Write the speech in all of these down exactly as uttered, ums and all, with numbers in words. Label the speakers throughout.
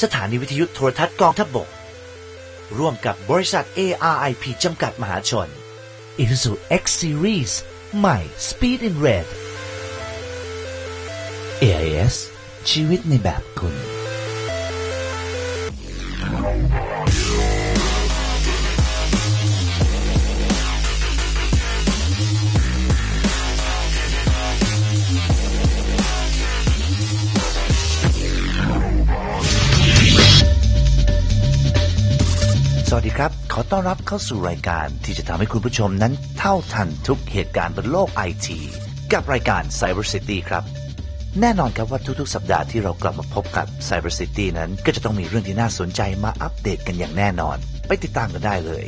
Speaker 1: สถานีวิทยุโทรทัศน์กองทัพบกร่วมกับบริษัท เอ อาร์ ไอ พี จำกัดมหาชน Isuzu X Series ใหม่ Speed in Red เอ ไอ เอส ชีวิตในแบบคุณสวัสดีครับขอต้อนรับเข้าสู่รายการที่จะทำให้คุณผู้ชมนั้นเท่าทันทุกเหตุการณ์บนโลก ไอ ที กับรายการ Cyber City ครับแน่นอนครับว่าทุกๆสัปดาห์ที่เรากลับมาพบกับ Cyber City นั้นก็จะต้องมีเรื่องที่น่าสนใจมาอัปเดตกันอย่างแน่นอนไปติดตามกันได้เลย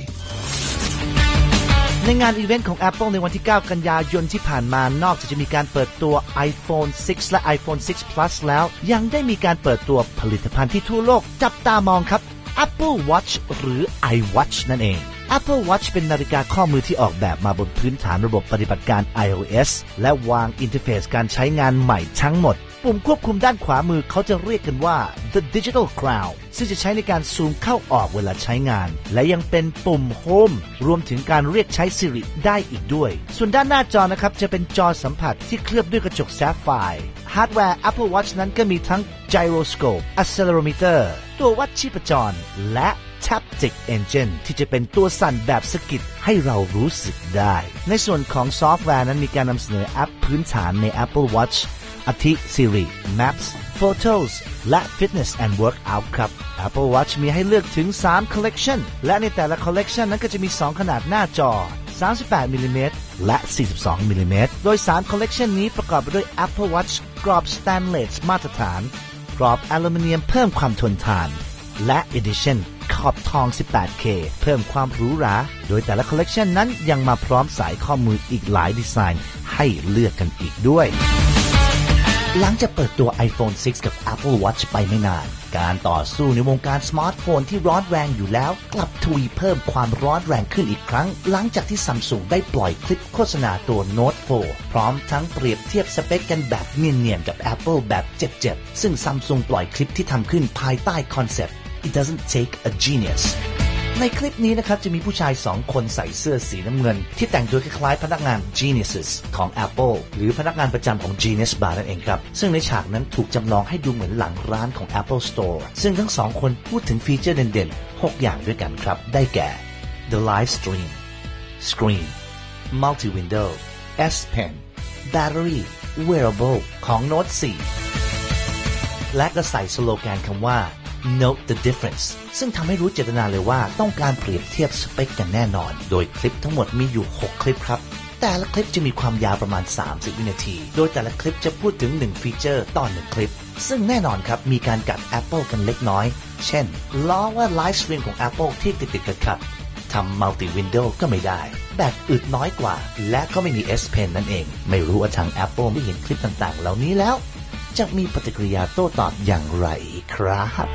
Speaker 1: ในงานอีเวนต์ของ Apple ในวันที่เก้ากันยายนที่ผ่านมานอกจากจะมีการเปิดตัว iPhone ซิกซ์ และ iPhone ซิกซ์ Plus แล้วยังได้มีการเปิดตัวผลิตภัณฑ์ที่ทั่วโลกจับตามองครับApple Watch หรือ iWatch นั่นเอง Apple Watch เป็นนาฬิกาข้อมือที่ออกแบบมาบนพื้นฐานระบบปฏิบัติการ iOS และวางอินเทอร์เฟซการใช้งานใหม่ทั้งหมดปุ่มควบคุมด้านขวามือเขาจะเรียกกันว่า The Digital Crown ซึ่งจะใช้ในการซูมเข้าออกเวลาใช้งานและยังเป็นปุ่ม Home รวมถึงการเรียกใช้ Siri ได้อีกด้วยส่วนด้านหน้าจอนะครับจะเป็นจอสัมผัสที่เคลือบด้วยกระจกแซฟไฟร์ฮาร์ดแวร์ Apple Watch นั้นก็มีทั้ง Gyroscope Accelerometer ตัววัดชีพจรและ Taptic Engine ที่จะเป็นตัวสั่นแบบสะกิดให้เรารู้สึกได้ในส่วนของซอฟต์แวร์นั้นมีการนำเสนอแอปพื้นฐานใน Apple Watch อาทิ Siri Maps Photos และ Fitness and Workout ครับ Apple Watch มีให้เลือกถึงสาม Collection และในแต่ละ Collection นั้นก็จะมีสองขนาดหน้าจอสามสิบแปดมิลลิเมตรและสี่สิบสองมิลลิเมตรโดยสาม Collection นี้ประกอบไปด้วย Apple Watch กรอบ Stainless มาตรฐานกรอบอลูมิเนียมเพิ่มความทนทานและ Edition ขอบทอง สิบแปดเค เพิ่มความหรูหราโดยแต่ละ Collection นั้นยังมาพร้อมสายข้อมืออีกหลายดีไซน์ให้เลือกกันอีกด้วยหลังจากเปิดตัว iPhone ซิกซ์ กับ Apple Watch ไปไม่นานการต่อสู้ในวงการสมาร์ทโฟนที่ร้อนแรงอยู่แล้วกลับทวีเพิ่มความร้อนแรงขึ้นอีกครั้งหลังจากที่ Samsung ได้ปล่อยคลิปโฆษณาตัว Note โฟร์ พร้อมทั้งเปรียบเทียบสเปคกันแบบเนียนๆกับ Apple แบบเจ็บๆซึ่ง Samsung ปล่อยคลิปที่ทำขึ้นภายใต้คอนเซ็ปต์ It doesn't take a geniusในคลิปนี้นะครับจะมีผู้ชายสองคนใส่เสื้อสีน้ำเงินที่แต่งตัวคล้ายๆพนักงาน Geniuses ของ Apple หรือพนักงานประจำของ Genius Bar นั่นเองครับซึ่งในฉากนั้นถูกจำลองให้ดูเหมือนหลังร้านของ Apple Store ซึ่งทั้งสองคนพูดถึงฟีเจอร์เด่นๆหกอย่างด้วยกันครับได้แก่ The Live Stream Screen Multi Window S Pen Battery Wearable ของ Note โฟร์ และก็ใส่สโลแกนคำว่าNote the difference ซึ่งทำให้รู้เจตนาเลยว่าต้องการเปรียบเทียบสเปคกันแน่นอนโดยคลิปทั้งหมดมีอยู่หกคลิปครับแต่ละคลิปจะมีความยาวประมาณสามสิบวินาทีโดยแต่ละคลิปจะพูดถึงหนึ่งฟีเจอร์ต่อหนึ่งคลิปซึ่งแน่นอนครับมีการกัด Apple กันเล็กน้อยเช่นล้อว่าไลฟ์สตรีมของ Apple ที่ติดๆขัดๆทำ Multi Window ก็ไม่ได้แบตอึดน้อยกว่าและก็ไม่มี S Pen นั่นเองไม่รู้ว่าทาง Apple ได้เห็นคลิปต่างๆเหล่านี้แล้วจะมีปฏิกิริยาโต้ตอบอย่างไรครับ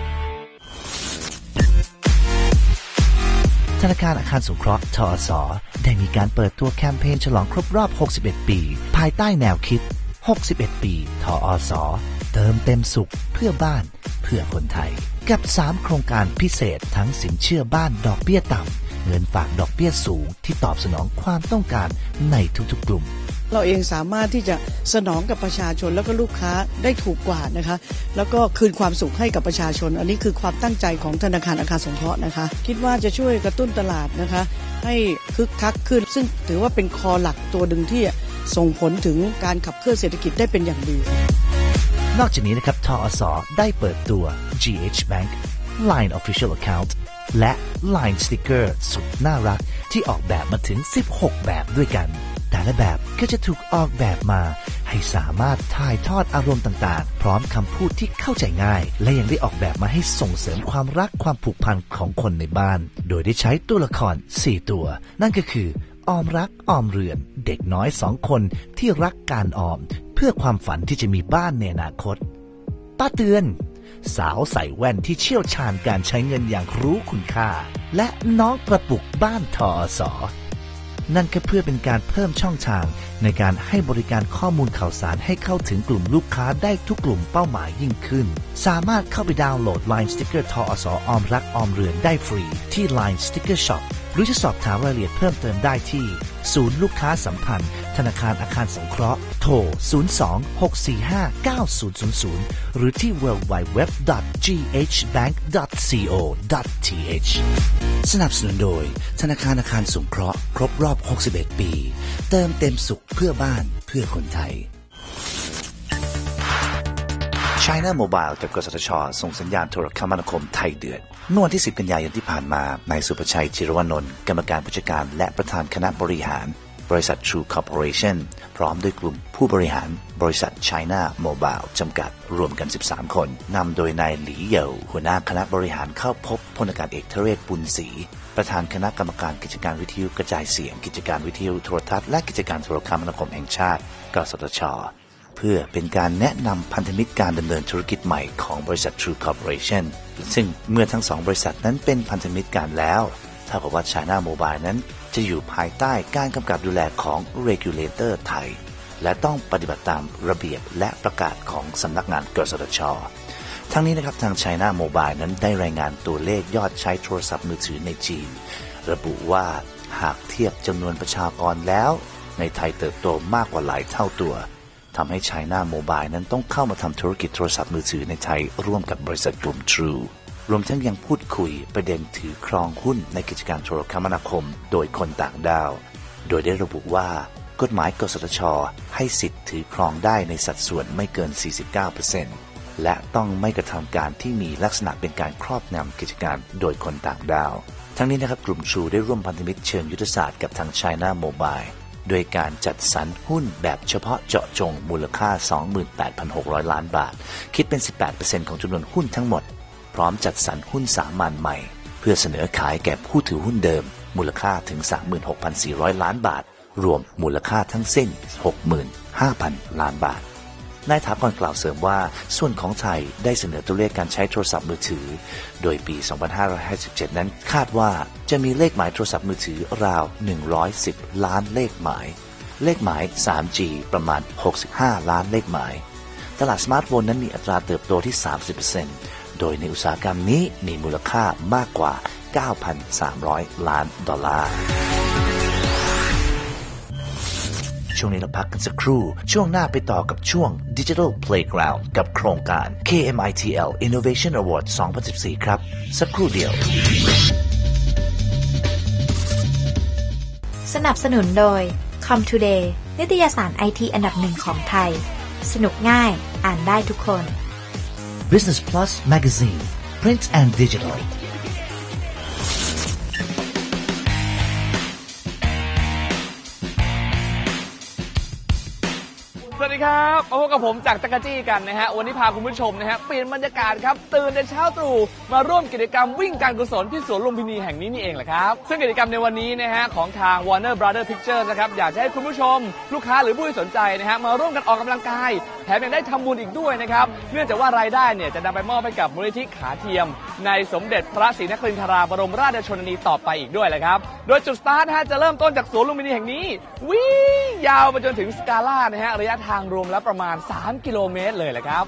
Speaker 1: ธนาคารอาคารสงเคราะห์ ทอ ส. ได้มีการเปิดตัวแคมเปญฉลองครบรอบหกสิบเอ็ดปีภายใต้แนวคิดหกสิบเอ็ดปี ทอ ส. เติมเต็มสุขเพื่อบ้านเพื่อคนไทยกับสามโครงการพิเศษทั้งสินเชื่อบ้านดอกเบี้ยต่ำเงินฝากดอกเบี้ยสูงที่ตอบสนองความต้องการในทุกๆกลุ่ม
Speaker 2: เราเองสามารถที่จะสนองกับประชาชนแล้วก็ลูกค้าได้ถูกกว่านะคะแล้วก็คืนความสุขให้กับประชาชนอันนี้คือความตั้งใจของธนาคารอาคารสงเคราะห์นะคะคิดว่าจะช่วยกระตุ้นตลาดนะคะให้คึกคักขึ้นซึ่งถือว่าเป็นคอหลักตัวหนึ่งที่ส่งผลถึงการขับเคลื่อนเศรษฐกิจได้เป็นอย่างดี
Speaker 1: นอกจากนี้นะครับทอ ส. ได้เปิดตัว จี เอช Bank Line Official Account และ Line Sticker สุดน่ารักที่ออกแบบมาถึงสิบหกแบบด้วยกันแต่ละแบบก็จะถูกออกแบบมาให้สามารถถ่ายทอดอารมณ์ต่างๆพร้อมคำพูดที่เข้าใจง่ายและยังได้ออกแบบมาให้ส่งเสริมความรักความผูกพันของคนในบ้านโดยได้ใช้ตัวละครสี่ตัวนั่นก็คือออมรักออมเรือนเด็กน้อยสองคนที่รักการออมเพื่อความฝันที่จะมีบ้านในอนาคตป้าเตือนสาวใส่แว่นที่เชี่ยวชาญการใช้เงินอย่างรู้คุณค่าและน้องกระปุกบ้านทอ ส. นั่นก็เพื่อเป็นการเพิ่มช่องทางในการให้บริการข้อมูลข่าวสารให้เข้าถึงกลุ่มลูกค้าได้ทุกกลุ่มเป้าหมายยิ่งขึ้นสามารถเข้าไปดาวน์โหลด ไลน์ Sticker ทอสออมรักออมเรือนได้ฟรีที่ ไลน์ Sticker Shop หรือจะสอบถามรายละเอียดเพิ่มเติมได้ที่ศูนย์ลูกค้าสัมพันธ์ธนาคารอาคารสงเคราะห์โทรศูนย์ สอง หก สี่ ห้า เก้า ศูนย์ ศูนย์ ศูนย์หรือที่ ดับเบิลยู ดับเบิลยู ดับเบิลยู ดอท จี เอช แบงก์ ดอท ซี โอ ดอท ที เอช สนับสนุนโดยธนาคารอาคารสงเคราะห์ครบรอบหกสิบเอ็ดปีเติมเต็มสุขเพื่อบ้านเพื่อคนไทย China Mobile กับกสทช.ส่งสัญญาณโทรคมนาคมไทยเดือดเมื่อวันที่สิบกันยายนที่ผ่านมานายสุประชัยจิรวนนท์กรรมการผู้จัดการและประธานคณะบริหารบริษัท True Corporation พร้อมด้วยกลุ่มผู้บริหารบริษัท China Mobile จำกัดรวมกันสิบสามคนนำโดยนายหลีเหย่หัวหน้าคณะบริหารเข้าพบพลอากาศเอกทเรศบุญศรีประธานคณะกรรมการกิจการวิทยุกระจายเสียงกิจการวิทยุโทรทัศน์และกิจการโทรคมนาคมแห่งชาติกสทช.เพื่อเป็นการแนะนำพันธมิตรการดำเนินธุรกิจใหม่ของบริษัท True Corporation ซึ่งเมื่อทั้งสองบริษัทนั้นเป็นพันธมิตรกันแล้วเท่ากับว่า China Mobile นั้นจะอยู่ภายใต้การกำกับดูแลของ Regulator ไทยและต้องปฏิบัติตามระเบียบและประกาศของสำนักงานกสทช.ทั้งนี้นะครับทาง China Mobile นั้นได้รายงานตัวเลขยอดใช้โทรศัพท์มือถือในจีนระบุว่าหากเทียบจำนวนประชากรแล้วในไทยเติบโตมากกว่าหลายเท่าตัวทำให้ China Mobile นั้นต้องเข้ามาทำธุรกิจโทรศัพท์มือถือในไทยร่วมกับบริษัทกลุ่ม True รวมทั้งยังพูดคุยประเด็นถือครองหุ้นในกิจการโทรคมนาคมโดยคนต่างด้าวโดยได้ระบุว่ากฎหมายกสทช.ให้สิทธิ์ถือครองได้ในสัดส่วนไม่เกิน สี่สิบเก้าเปอร์เซ็นต์ และต้องไม่กระทำการที่มีลักษณะเป็นการครอบงำกิจการโดยคนต่างด้าวทั้งนี้นะครับกลุ่ม True ได้ร่วมพันธมิตรเชิงยุทธศาสตร์กับทาง China Mobileโดยการจัดสรรหุ้นแบบเฉพาะเจาะจงมูลค่า สองหมื่นแปดพันหกร้อย ล้านบาทคิดเป็น สิบแปดเปอร์เซ็นต์ ของจำนวนหุ้นทั้งหมดพร้อมจัดสรรหุ้นสามัญใหม่เพื่อเสนอขายแก่ผู้ถือหุ้นเดิมมูลค่าถึง สามหมื่นหกพันสี่ร้อย ล้านบาทรวมมูลค่าทั้งสิ้น หกหมื่นห้าพัน ล้านบาทนายถากรกล่าวเสริมว่าส่วนของไทยได้เสนอตัวเลขการใช้โทรศัพท์มือถือโดยปี สองพันห้าร้อยห้าสิบเจ็ด นั้นคาดว่าจะมีเลขหมายโทรศัพท์มือถือราว หนึ่งร้อยสิบ ล้านเลขหมายเลขหมาย ทรีจี ประมาณ หกสิบห้า ล้านเลขหมายตลาดสมาร์ทโฟนนั้นมีอัตราเติบโตที่ สามสิบเปอร์เซ็นต์ โดยในอุตสาหกรรมนี้มีมูลค่ามากกว่า เก้าพันสามร้อย ล้านดอลลาร์ช่วงนี้เราพักกันสักครู่ช่วงหน้าไปต่อกับช่วง Digital Playground กับโครงการ เค เอ็ม ไอ ที แอล Innovation Award สองพันสิบสี่ ครับสักครู่เดียว
Speaker 3: สนับสนุนโดย ComToday นิตยสาร ไอ ที อันดับหนึ่งของไทยสนุกง่ายอ่านได้ทุกคน
Speaker 1: Business Plus Magazine Print and Digital
Speaker 4: สวัสดีครับมาพบกับผมจากจักรจี้กันนะฮะวันนี้พาคุณผู้ชมนะฮะเปลี่ยนบรรยากาศครับตื่นแต่เช้าตรู่มาร่วมกิจกรรมวิ่งการกุศลที่สวนลุมพินีแห่งนี้นี่เองแหละครับซึ่งกิจกรรมในวันนี้นะฮะของทาง Warner Brother Pictures นะครับอยากจะให้คุณผู้ชมลูกค้าหรือผู้ที่สนใจนะฮะมาร่วมกันออกกำลังกายแถมยังได้ทำบุญอีกด้วยนะครับเนื่องจากว่ารายได้เนี่ยจะนำไปมอบให้กับมูลนิธิขาเทียมในสมเด็จพระศรีนครินทราบรมราชชนนีต่อไปอีกด้วยแหละครับโดยจุดสตาร์ทนะฮะจะเริ่มต้นจากสวนลุมพินีแห่งนี้วิ่งยาวไปจนถึงสกาล่านะฮะระยะทางรวมแล้วประมาณสามกิโลเมตรเลยแหละครับ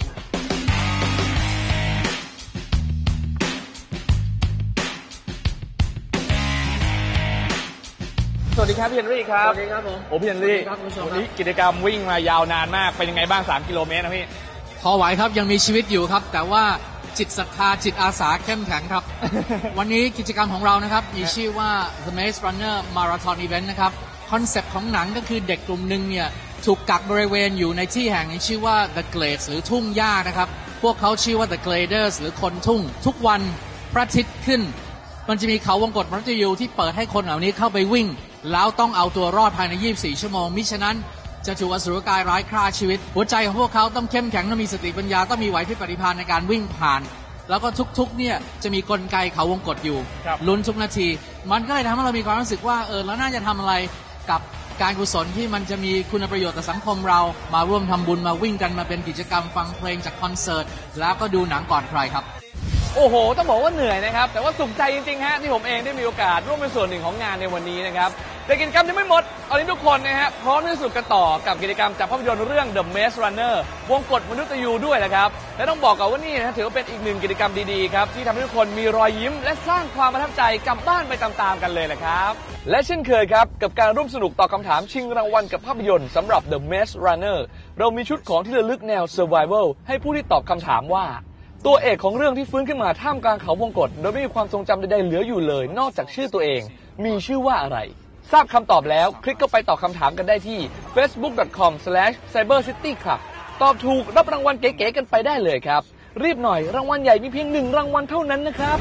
Speaker 4: สวัสดีครับพี่เฮนรี่ครับสวัสดีครับผมโอ้พี่เฮนรี่วันนี้กิจกรรมวิ่งมายาวนานมากเป็นยังไงบ้างสามกิโลเมตรนะพี่
Speaker 5: พอไหวครับยังมีชีวิตอยู่ครับแต่ว่าจิตศรัทธาจิตอาสาเข้มแข็งครับ วันนี้กิจกรรมของเรานะครับมีชื่อว่า The Maze Runner Marathon Event นะครับคอนเซปต์ของหนังก็คือเด็กกลุ่มหนึ่งเนี่ยถูกกักบริเวณอยู่ในที่แห่งนี้ชื่อว่า The Glades หรือทุ่งหญ้านะครับพวกเขาชื่อว่า The Gladers หรือคนทุ่งทุกวันพระอาทิตย์ขึ้นมันจะมีเขาวงกตมฤตยูที่เปิดให้คนเหล่านี้เข้าไปวิ่งแล้วต้องเอาตัวรอดภายในยี่สิบสี่ชั่วโมงมิฉะนั้นจะถูกอสุรกายร้ายฆ่าชีวิตหัวใจของพวกเขาต้องเข้มแข็งต้องมีสติปัญญาต้องมีไหวพริบปฏิภาณในการวิ่งผ่านแล้วก็ทุกๆเนี่ยจะมีกลไกเขาวงกตอยู่ลุ้นทุกนาทีมันก็เลยทำให้เรามีความรู้สึกว่าเออเราน่าจะทำอะไรกับการกุศลที่มันจะมีคุณประโยชน์ต่อสังคมเรามาร่วมทำบุญมาวิ่งกันมาเป็นกิจกรรมฟังเพลงจากคอนเสิร์ตแล้วก็ดูหนังก่อนใครครับ
Speaker 4: โอ้โหต้องบอกว่าเหนื่อยนะครับแต่ว่าสุขใจจริงๆฮะที่ผมเองได้มีโอกาสร่วมเป็นส่วนหนึ่งของงานในวันนี้นะครับแต่กิจกรรมยังไม่หมดตอนนี้ทุกคนนะฮะพร้อมที่สุดกันต่อกับกิจกรรมจากภาพยนตร์เรื่อง The Maze Runner วงกฎมนุษย์ยูด้วยนะครับและต้องบอกก่อนว่านี่นะถือว่าเป็นอีกหนึ่งกิจกรรมดีๆครับที่ทำให้ทุกคนมีรอยยิ้มและสร้างความประทับใจกลับบ้านไปตามๆกันเลยนะครับและเช่นเคยครับกับการร่วมสนุกตอบคำถามชิงรางวัลกับภาพยนตร์สำหรับ The Maze Runner เรามีชุดของที่ระลึกแนว Survival ให้ผู้ที่ตอบคำถามว่าตัวเอกของเรื่องที่ฟื้นขึ้นมาท่ามกลางเขาวงกฏโดยไม่มีความทรงจำใดๆเหลืออยู่เลยนอกจากชื่อตัวเองมีชื่อว่าอะไรทราบคำตอบแล้วคลิกเข้าไปตอบคำถามกันได้ที่ เฟซบุ๊ก ดอท คอม สแลช ไซเบอร์ซิตี้ คลับ ตอบถูกรับรางวัลเก๋ๆกันไปได้เลยครับรีบหน่อยรางวัลใหญ่มีเพียงหนึ่งรางวัลเท่านั้นนะครับ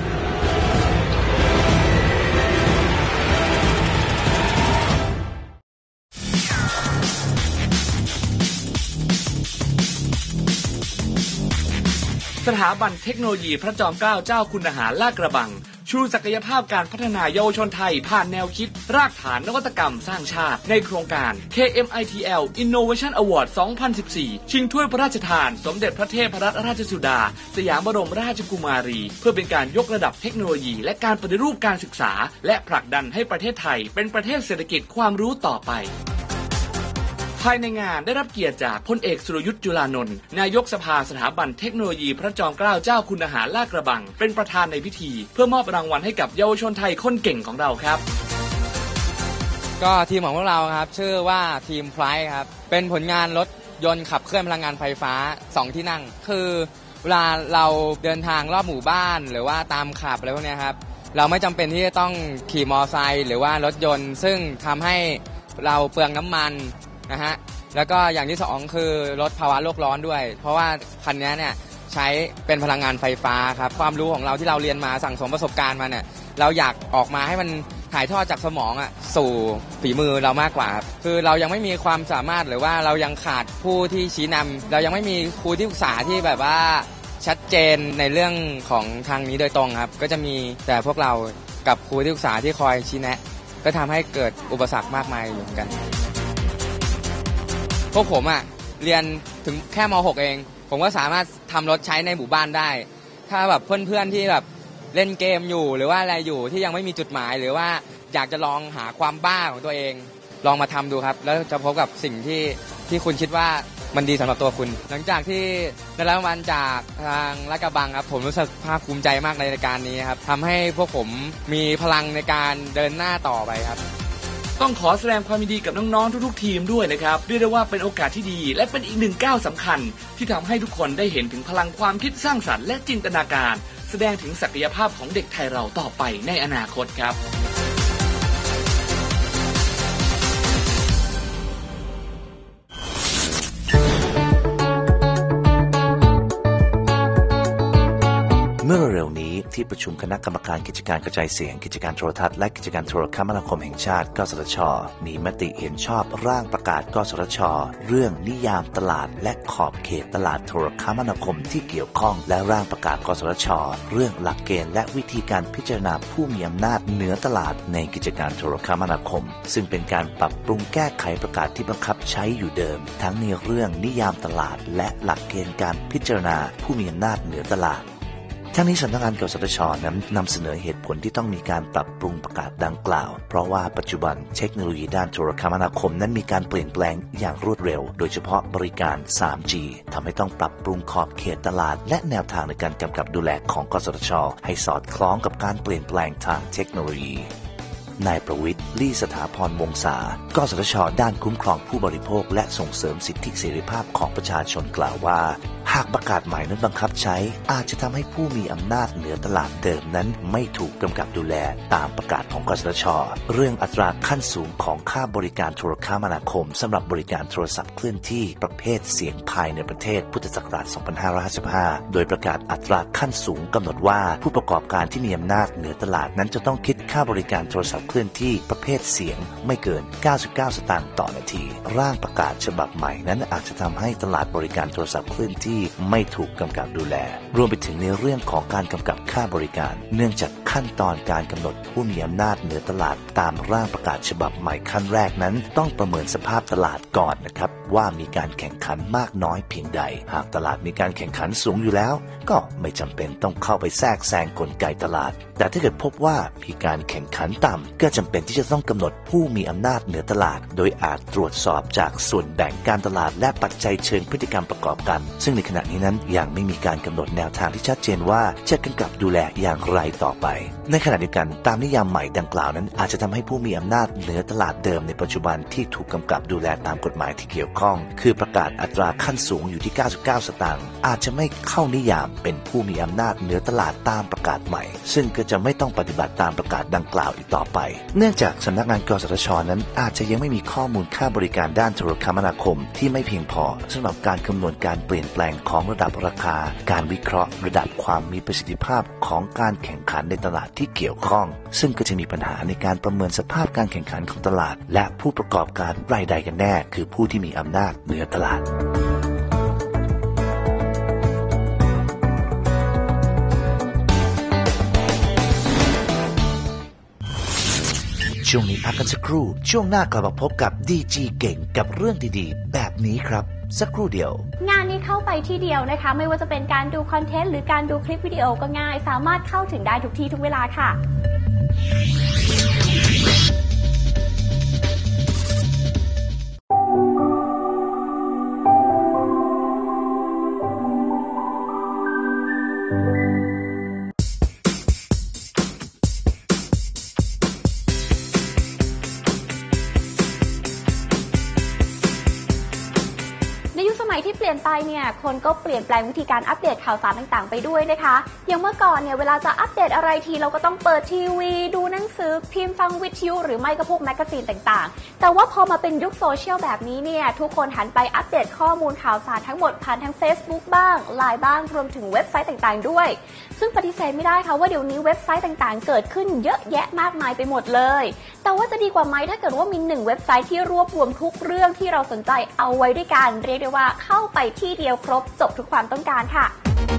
Speaker 4: สถาบันเทคโนโลยีพระจอมเกล้าเจ้าคุณทหารลาดกระบังชูศักยภาพการพัฒนาเยาวชนไทยผ่านแนวคิดรากฐานนวัตกรรมสร้างชาติในโครงการ เค เอ็ม ไอ ที แอล Innovation Award สองพันสิบสี่ ชิงถ้วยพระราชทานสมเด็จพระเทพรัตนราชสุดาสยามบรมราชกุมารีเพื่อเป็นการยกระดับเทคโนโลยีและการปฏิรูปการศึกษาและผลักดันให้ประเทศไทยเป็นประเทศเศรษฐกิจความรู้ต่อไปภายในงานได้รับเกียรติจากพลเอกสุรยุทธ์จุลานนท์นายกสภาสถาบันเทคโนโลยีพระจอมเกล้าเจ้าคุณทหารลาดกระบังเป็นประธานในพิธีเพื่อมอบรางวัลให้กับเยาวชนไทยคนเก่งของเราครับ
Speaker 6: ก็ทีมของพวกเราครับชื่อว่าทีมไฟล์ครับเป็นผลงานรถยนต์ขับเคลื่อนพลังงานไฟฟ้าสองที่นั่งคือเวลาเราเดินทางรอบหมู่บ้านหรือว่าตามขับอะไรพวกนี้ครับเราไม่จำเป็นที่จะต้องขี่มอเตอร์ไซค์หรือว่ารถยนต์ซึ่งทำให้เราเปลืองน้ำมันนะฮะแล้วก็อย่างที่สองคือลดภาวะโลกร้อนด้วยเพราะว่าคันนี้เนี่ยใช้เป็นพลังงานไฟฟ้าครับความรู้ของเราที่เราเรียนมาสั่งสมประสบการณ์มาเนี่ยเราอยากออกมาให้มันถ่ายทอดจากสมองอ่ะสู่ฝีมือเรามากกว่าครับคือเรายังไม่มีความสามารถหรือว่าเรายังขาดผู้ที่ชี้นำเรายังไม่มีครูที่ปรึกษาที่แบบว่าชัดเจนในเรื่องของทางนี้โดยตรงครับก็จะมีแต่พวกเรากับครูที่ปรึกษาที่คอยชี้แนะก็ทำให้เกิดอุปสรรคมากมายอยู่เหมือนกันพวกผมอ่ะเรียนถึงแค่ม หก เองผมก็สามารถทำรถใช้ในหมู่บ้านได้ถ้าแบบเพื่อนๆที่แบบเล่นเกมอยู่หรือว่าอะไรอยู่ที่ยังไม่มีจุดหมายหรือว่าอยากจะลองหาความบ้าของตัวเองลองมาทำดูครับแล้วจะพบกับสิ่งที่ที่คุณคิดว่ามันดีสำหรับตัวคุณหลังจากที่ได้รับรางวัลจากทางลาดกระบังครับผมรู้สึกภาคภูมิใจมากในรายการนี้ครับทำให้พวกผมมีพลังในการเดินหน้าต่อไปครับ
Speaker 4: ต้องขอแสดงความยินดีกับน้องๆทุกๆทีมด้วยนะครับเรียกได้ว่าเป็นโอกาสที่ดีและเป็นอีกหนึ่งก้าวสำคัญที่ทำให้ทุกคนได้เห็นถึงพลังความคิดสร้างสรรค์และจินตนาการแสดงถึงศักยภาพของเด็กไทยเราต่อไปในอนาคตครับ
Speaker 1: เมื่อเร็วนี้ที่ประชุมคณะกรรมการกิจการกระจายเสียงกิจการโทรทัศน์และกิจการโทรคมนาคมแห่งชาติกสทช.มีมติเห็นชอบร่างประกาศกสทช.เรื่องนิยามตลาดและขอบเขตตลาดโทรคมนาคมที่เกี่ยวข้องและร่างประกาศกสทช.เรื่องหลักเกณฑ์และวิธีการพิจารณาผู้มีอำนาจเหนือตลาดในกิจการโทรคมนาคมซึ่งเป็นการปรับปรุงแก้ไขประกาศที่บังคับใช้อยู่เดิมทั้งในเรื่องนิยามตลาดและหลักเกณฑ์การพิจารณาผู้มีอำนาจเหนือตลาดทั้งนี้สำนักงานกสทช.นั้นนำเสนอเหตุผลที่ต้องมีการปรับปรุงประกาศดังกล่าวเพราะว่าปัจจุบันเทคโนโลยีด้านโทรคมนาคมนั้นมีการเปลี่ยนแปลงอย่างรวดเร็วโดยเฉพาะบริการ ทรี จี ทำให้ต้องปรับปรุงขอบเขตตลาดและแนวทางในการกำกับดูแลของกสทช.ให้สอดคล้องกับการเปลี่ยนแปลงทางเทคโนโลยีนายประวิตร ลี่สถาพรวงศากสทช.ด้านคุ้มครองผู้บริโภคและส่งเสริมสิทธิเสรีภาพของประชาชนกล่าวว่าหากประกาศใหม่นั้นบังคับใช้อาจจะทำให้ผู้มีอำนาจเหนือตลาดเดิมนั้นไม่ถูกกำกับดูแลตามประกาศของกสทช.เรื่องอัตราขั้นสูงของค่าบริการโทรคมนาคมสำหรับบริการโทรศัพท์เคลื่อนที่ประเภทเสียงภายในประเทศพุทธศักราช สองพันห้าร้อยห้าสิบห้า โดยประกาศอัตราขั้นสูงกำหนดว่าผู้ประกอบการที่มีอำนาจเหนือตลาดนั้นจะต้องคิดค่าบริการโทรศัพท์เคลื่อนที่ประเภทเสียงไม่เกินเก้าสิบเก้าสตางค์ต่อนาทีร่างประกาศฉบับใหม่นั้นอาจจะทำให้ตลาดบริการโทรศัพท์เคลื่อนที่ไม่ถูกกำกับดูแลรวมไปถึงในเรื่องของการกำกับค่าบริการเนื่องจากขั้นตอนการกำหนดผู้มีอำนาจเหนือตลาดตามร่างประกาศฉบับใหม่ขั้นแรกนั้นต้องประเมินสภาพตลาดก่อนนะครับว่ามีการแข่งขันมากน้อยเพียงใดหากตลาดมีการแข่งขันสูงอยู่แล้วก็ไม่จำเป็นต้องเข้าไปแทรกแซงกลไกตลาดแต่ถ้าเกิดพบว่ามีการแข่งขันต่ำก็จำเป็นที่จะต้องกำหนดผู้มีอำนาจเหนือตลาดโดยอาจตรวจสอบจากส่วนแบ่งการตลาดและปัจจัยเชิงพฤติกรรมประกอบกันซึ่งในขณะนี้นั้นยังไม่มีการกำหนดแนวทางที่ชัดเจนว่าจะกำกับดูแลอย่างไรต่อไปในขณะเดียวกันตามนิยามใหม่ดังกล่าวนั้นอาจจะทำให้ผู้มีอำนาจเหนือตลาดเดิมในปัจจุบันที่ถูกกำกับดูแลตามกฎหมายที่เกี่ยวข้องคือประกาศอัตราขั้นสูงอยู่ที่เก้าสิบเก้าสตางค์อาจจะไม่เข้านิยามเป็นผู้มีอำนาจเหนือตลาดตามประกาศใหม่ซึ่งก็จะไม่ต้องปฏิบัติตามประกาศดังกล่าวอีกต่อไปเนื่องจากสำนักงานกสทช.นั้นอาจจะยังไม่มีข้อมูลค่าบริการด้านโทรคมนาคมที่ไม่เพียงพอสำหรับการคำนวณการเปลี่ยนแปลงของระดับราคาการวิเคราะห์ระดับความมีประสิทธิภาพของการแข่งขันในตลาดที่เกี่ยวข้องซึ่งก็จะมีปัญหาในการประเมินสภาพการแข่งขันของตลาดและผู้ประกอบการรายใดกันแน่คือผู้ที่มีอำนาจเหนือตลาดช่วงนี้พักกันสักครู่ช่วงหน้ากลับมาพบกับดีจีเก่งกับเรื่องดีๆแบบนี้ครับสักครู่เดียว
Speaker 7: งานนี้เข้าไปที่เดียวนะคะไม่ว่าจะเป็นการดูคอนเทนต์หรือการดูคลิปวิดีโอก็ง่ายสามารถเข้าถึงได้ทุกที่ทุกเวลาค่ะที่เปลี่ยนไปเนี่ยคนก็เปลี่ยนแปลงวิธีการอัปเดตข่าวสารต่างๆไปด้วยนะคะอย่างเมื่อก่อนเนี่ยเวลาจะอัปเดตอะไรทีเราก็ต้องเปิดทีวีดูหนังสือพิมพ์ฟังวิทยุหรือไม่ก็พวกแมกกาซีนต่างๆแต่ว่าพอมาเป็นยุคโซเชียลแบบนี้เนี่ยทุกคนหันไปอัปเดตข้อมูลข่าวสารทั้งหมดผ่านทาง Facebook บ้าง ไลน์ บ้างรวมถึงเว็บไซต์ต่างๆด้วยซึ่งปฏิเสธไม่ได้ค่ะว่าเดี๋ยวนี้เว็บไซต์ต่างๆเกิดขึ้นเยอะแยะมากมายไปหมดเลยแต่ว่าจะดีกว่าไหมถ้าเกิดว่ามีหนึ่งเว็บไซต์ที่รวบรวมทุกเรื่องที่เราสนใจเอาไว้ด้วยกันเรียกได้ว่าเข้าไปที่เดียวครบจบทุกความต้องการค่ะ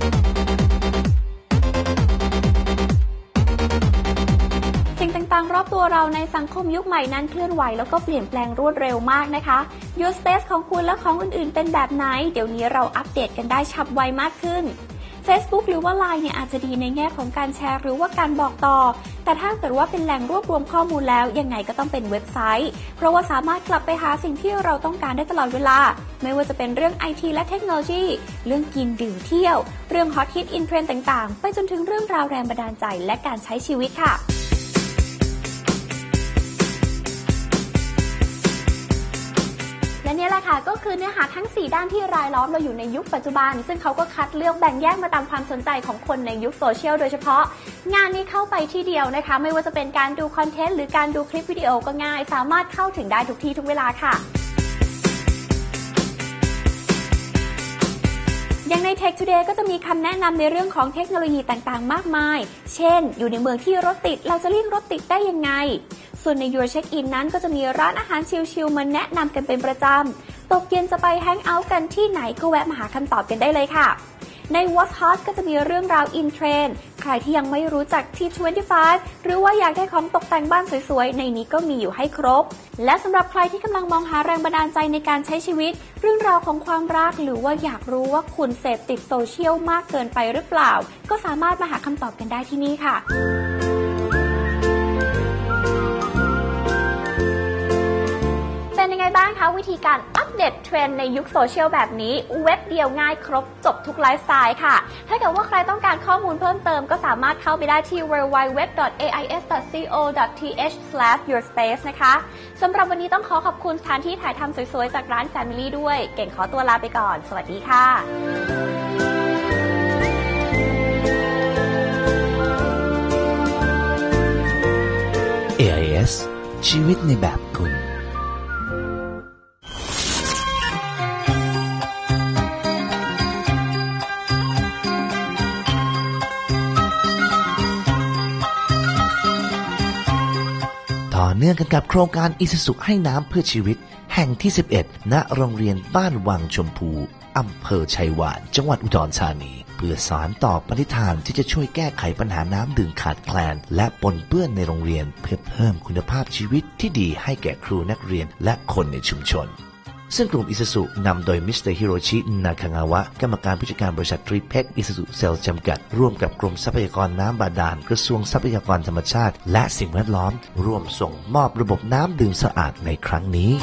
Speaker 7: สิ่งต่างๆรอบตัวเราในสังคมยุคใหม่นั้นเคลื่อนไหวแล้วก็เปลี่ยนแปลงรวดเร็วมากนะคะ Your Space ของคุณและของอื่นๆเป็นแบบไหนเดี๋ยวนี้เราอัปเดตกันได้ฉับไวมากขึ้นFacebook หรือว่า ไลน์ เนี่ยอาจจะดีในแง่ของการแชร์หรือว่าการบอกต่อแต่ถ้าเกิดว่าเป็นแหล่งรวบรวมข้อมูลแล้วยังไงก็ต้องเป็นเว็บไซต์เพราะว่าสามารถกลับไปหาสิ่งที่เราต้องการได้ตลอดเวลาไม่ว่าจะเป็นเรื่อง ไอ ที และเทคโนโลยีเรื่องกินดื่มเที่ยวเรื่องฮอตฮิตอินเทรนด์ต่างๆไปจนถึงเรื่องราวแรงบันดาลใจและการใช้ชีวิตค่ะและนี่แหละค่ะก็คือเนื้อหาทั้งสี่ด้านที่รายล้อมเราอยู่ในยุคปัจจุบันซึ่งเขาก็คัดเลือกแบ่งแยกมาตามความสนใจของคนในยุคโซเชียลโดยเฉพาะงานนี้เข้าไปที่เดียวนะคะไม่ว่าจะเป็นการดูคอนเทนต์หรือการดูคลิปวิดีโอก็ง่ายสามารถเข้าถึงได้ทุกที่ทุกเวลาค่ะอย่างใน Tech Today ก็จะมีคำแนะนำในเรื่องของเทคโนโลยีต่างๆมากมายเช่นอยู่ในเมืองที่รถติดเราจะเลี่ยงรถติดได้ยังไงส่วนใน Your Check-in นั้นก็จะมีร้านอาหารชิลๆมาแนะนำกันเป็นประจำตกเย็นจะไปแฮงเอาท์กันที่ไหนก็แวะมาหาคำตอบกันได้เลยค่ะใน What's Hot ก็จะมีเรื่องราวอินเทรนด์ใครที่ยังไม่รู้จัก ที ยี่สิบห้า หรือว่าอยากได้ของตกแต่งบ้านสวยๆในนี้ก็มีอยู่ให้ครบและสำหรับใครที่กำลังมองหาแรงบันดาลใจในการใช้ชีวิตเรื่องราวของความรักหรือว่าอยากรู้ว่าคุณเสพติดโซเชียลมากเกินไปหรือเปล่าก็สามารถมาหาคำตอบกันได้ที่นี่ค่ะเป็นยังไงบ้างคะวิธีการอัปเดตเทรนด์ในยุคโซเชียลแบบนี้เว็บเดียวง่ายครบจบทุกไลฟ์สไตล์ค่ะถ้าเกิดว่าใครต้องการข้อมูลเพิ่มเติมก็สามารถเข้าไปได้ที่ ดับเบิลยู ดับเบิลยู ดับเบิลยู ดอท เอ ไอ เอส ดอท ซี โอ ดอท ที เอช สแลช ยูร์ สเปซ นะคะสำหรับวันนี้ต้องขอขอบคุณสถานที่ถ่ายทำสวยๆจากร้าน Family ด้วยเก่งขอตัวลาไปก่อนสวัสดีค่ะ
Speaker 1: เอ ไอ เอส ชีวิตในแบบคุณต่อเนื่องกันกับโครงการอิซุสุให้น้ำเพื่อชีวิตแห่งที่สิบเอ็ดณโรงเรียนบ้านวังชมพูอำเภอชัยวานจังหวัดอุดรธานีเพื่อสานต่อปณิธานที่จะช่วยแก้ไขปัญหาน้ำดื่มขาดแคลนและปนเปื้อนในโรงเรียนเพื่อเพิ่มคุณภาพชีวิตที่ดีให้แก่ครูนักเรียนและคนในชุมชนซึ่งกลุ่มอิซูซุนำโดยมิสเตอร์ฮิโรชินาคางาวะกรรมการผู้จัดการบริษัททริเพ็กอิซูซุเซลจำกัดร่วมกับกรมทรัพยากรน้ำบาดาลกระทรวงทรัพยากรธรรมชาติและสิ่งแวดล้อมร่วมส่งมอบระบบน้ำดื่มสะอาดในครั้งนี้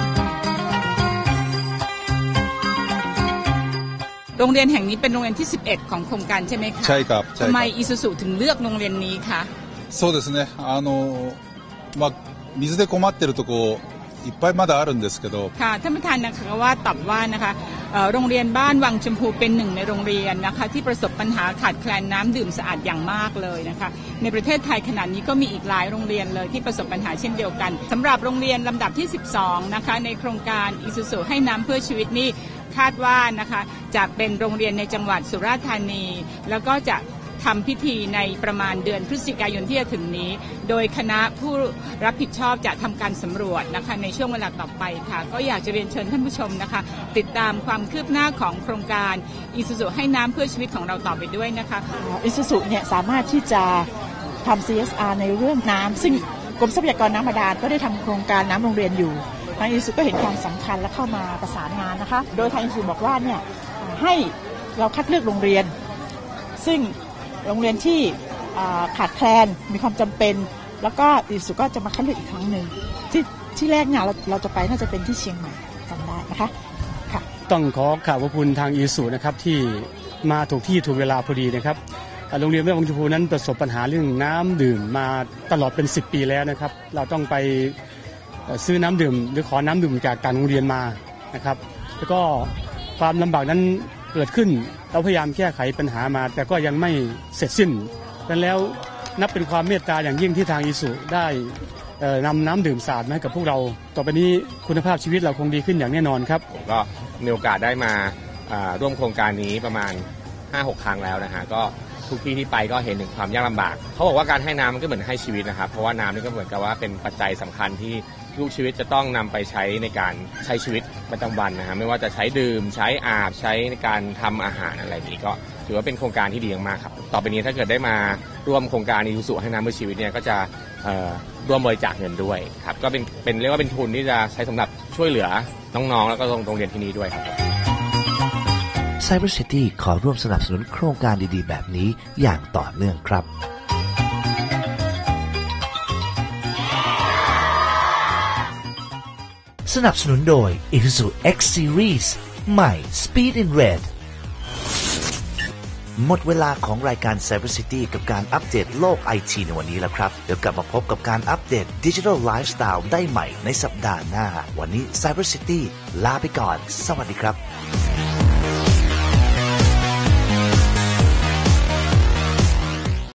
Speaker 8: โรงเรียนแห่งนี้เป็นโรงเรียนที่สิบเอ็ดของโครงการใช่ไหมคะ
Speaker 9: ใช่ครับ
Speaker 8: ทำไมอิซูซุถึงเลือกโรงเรียนนี้คะ
Speaker 9: そうですねあのまあ水で困ってるとこいっぱいまだあるんですけど
Speaker 8: ค่ะท่านประธานนะคะว่าตอบว่านะคะโรงเรียนบ้านวังชมพูเป็นหนึ่งในโรงเรียนนะคะที่ประสบปัญหาขาดแคลนน้ำดื่มสะอาดอย่างมากเลยนะคะในประเทศไทยขณะนี้ก็มีอีกหลายโรงเรียนเลยที่ประสบปัญหาเช่นเดียวกันสำหรับโรงเรียนลำดับที่สิบสองนะคะในโครงการอิซูซุให้น้ำเพื่อชีวิตนี่คาดว่านะคะจะเป็นโรงเรียนในจังหวัดสุราษฎร์ธานีแล้วก็จะทำพิธีในประมาณเดือนพฤศจิกายนที่จะถึงนี้โดยคณะผู้รับผิดชอบจะทำการสำรวจนะคะในช่วงเวลาต่อไปค่ะก็อยากจะเรียนเชิญท่านผู้ชมนะคะติดตามความคืบหน้าของโครงการอิซูซุให้น้ำเพื่อชีวิตของเราต่อไปด้วยนะคะ
Speaker 2: อิซูซุเนี่ยสามารถที่จะทำ ซี เอส อาร์ ในเรื่องน้ำซึ่งกรมทรัพยากรน้ำบาดาลก็ได้ทำโครงการน้ำโรงเรียนอยู่ทางอิซูซุก็เห็นความสำคัญและเข้ามาประสานงานนะคะโดยทางอิซูซุบอกว่าเนี่ยให้เราคัดเลือกโรงเรียนซึ่งโรงเรียนที่ขาดแคลนมีความจำเป็นแล้วก็อิซูซุก็จะมาคัดเลือกอีกครั้งหนึ่งที่ที่แรกเนี่ยเราเราจะไปน่าจะเป็นที่เชียงใหม่จำได้นะคะค่ะ
Speaker 10: ต้องขอขอบคุณทางอิซูซุนะครับที่มาถูกที่ถูกเวลาพอดีนะครับโรงเรียนแม่วังชมพูนั้นประสบปัญหาเรื่องน้ำดื่มมาตลอดเป็นสิบปีแล้วนะครับเราต้องไปซื้อน้ำดื่มหรือขอน้ำดื่มจากการโรงเรียนมานะครับแล้วก็ความลำบากนั้นเกิดขึ้นเราพยายามแก้ไขปัญหามาแต่ก็ยังไม่เสร็จสิ้นดังนั้นแล้วนับเป็นความเมตตาอย่างยิ่งที่ทางอิซูซุได้นำน้ำดื่มสะอาดมาให้กับพวกเราต่อไปนี้คุณภาพชีวิตเราคงดีขึ้นอย่างแน่นอนครับ
Speaker 11: ผมก็มีโอกาสได้มาร่วมโครงการนี้ประมาณ ห้าหก ครั้งแล้วนะฮะก็ทุกที่ที่ไปก็เห็นถึงความยากลำบากเขาบอกว่าการให้น้ำมันก็เหมือนให้ชีวิตนะครับเพราะว่าน้ำนี่ก็เหมือนกับว่าเป็นปัจจัยสำคัญที่ทุกชีวิตจะต้องนำไปใช้ในการใช้ชีวิตประจำวันนะฮะไม่ว่าจะใช้ดื่มใช้อาบใช้ในการทำอาหารอะไรนี้ก็ถือว่าเป็นโครงการที่ดีมากครับต่อไปนี้ถ้าเกิดได้มาร่วมโครงการอิซูซุให้น้ำเพื่อชีวิตเนี่ยก็จะร่วมบริจาคเงินด้วยครับก็เป็นเป็นเรียกว่าเป็นทุนที่จะใช้สำหรับช่วยเหลือน้องๆแล้วก็โรงเรียนที่นี้ด้วยครับ
Speaker 1: Cyber City ขอร่วมสนับสนุนโครงการดีๆแบบนี้อย่างต่อเนื่องครับสนับสนุนโดย Isuzu X Series ใหม่ Speed in Red หมดเวลาของรายการ Cyber City กับการอัปเดตโลก ไอ ที ในวันนี้แล้วครับเดี๋ยวกลับมาพบกับการอัปเดต Digital Lifestyle ได้ใหม่ในสัปดาห์หน้าวันนี้ Cyber City ลาไปก่อนสวัสดีครับ